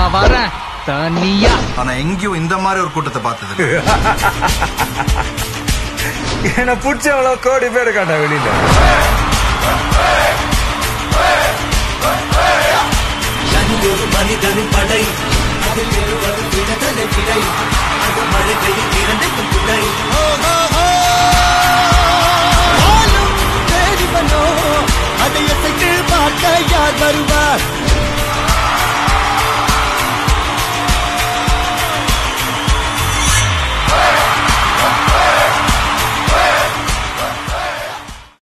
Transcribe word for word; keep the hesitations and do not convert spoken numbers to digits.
நான் வரேன் தனியா. ஆனா எங்கேயும் இந்த மாதிரி ஒரு கூட்டத்தை பார்த்தது என்ன பிடிச்சவளோ கோடி பேர் காட்டா வெளியில. மனிதனின் படை